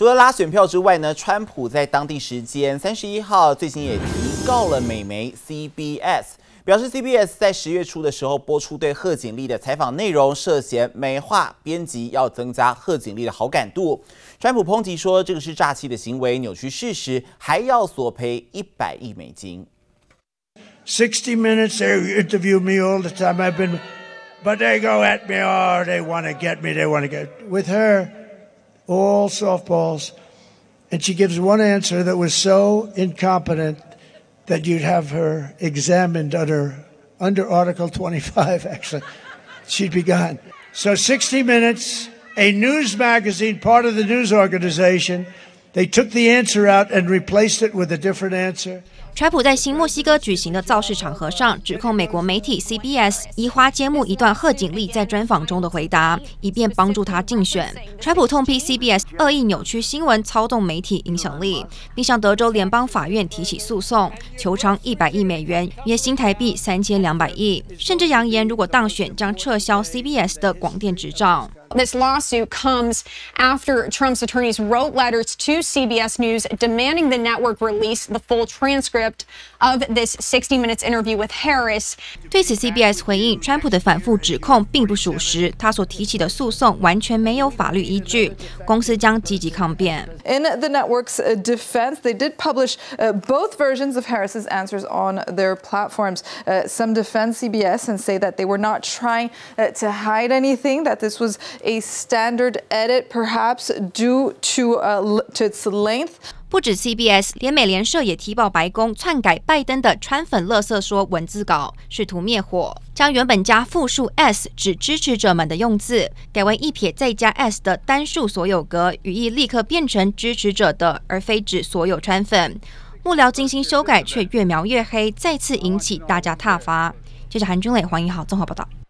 除了拉选票之外呢，川普在当地时间31号最新也提告了美媒 CBS， 表示 CBS 在10月初的时候播出对贺锦丽的采访内容涉嫌美化编辑，要增加贺锦丽的好感度。川普抨击说这个是诈欺的行为，扭曲事实，还要索赔100亿美金。 60 Minutes, they interview me all the time. But they go at me, oh, they want to get me, with her, all softballs. And she gives one answer that was so incompetent that you'd have her examined under Article 25, actually. She'd be gone. So 60 Minutes, a news magazine, part of the news organization, they took the answer out and replaced it with a different answer. 川普在新墨西哥举行的造势场合上，指控美国媒体 CBS 移花接木一段贺锦丽在专访中的回答，以便帮助他竞选。川普痛批 CBS 恶意扭曲新闻，操纵媒体影响力，并向德州联邦法院提起诉讼，求偿100亿美元，约新台币3200亿，甚至扬言如果当选，将撤销 CBS 的广电执照。 This lawsuit comes after Trump's attorneys wrote letters to CBS News demanding the network release the full transcript of this 60 Minutes interview with Harris. 对此 ，CBS 回应，川普的反复指控并不属实，他所提起的诉讼完全没有法律依据，公司将积极抗辩。 In the network's defense, they did publish both versions of Harris's answers on their platforms. Some defend CBS and say that they were not trying to hide anything, that this was a standard edit, perhaps due to its length. 不止 CBS， 连美联社也提报白宫篡改拜登的川粉垃圾说文字稿，试图灭火，将原本加复数 s 指支持者们的用字，改为一撇再加 s 的单数所有格，语义立刻变成支持者的，而非指所有川粉。幕僚精心修改，却越描越黑，再次引起大家挞伐。记者韩君磊、黄一豪综合报道。